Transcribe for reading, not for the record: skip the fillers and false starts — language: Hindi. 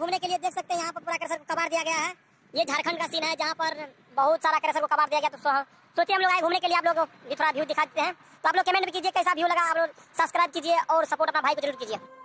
घूमने के लिए देख सकते हैं यहाँ पर पूरा क्रशर को कबाड़ दिया गया है। ये झारखंड का सीन है जहाँ पर बहुत सारा क्रशर को कबाड़ दिया गया। तो सोचिए हम लोग आए घूमने के लिए, आप लोग भी थोड़ा व्यू दिखा देते हैं। तो आप लोग कमेंट भी कीजिए कैसा व्यू लगा, आप लोग सब्सक्राइब कीजिए और सपोर्ट अपना भाई को जरूर कीजिए।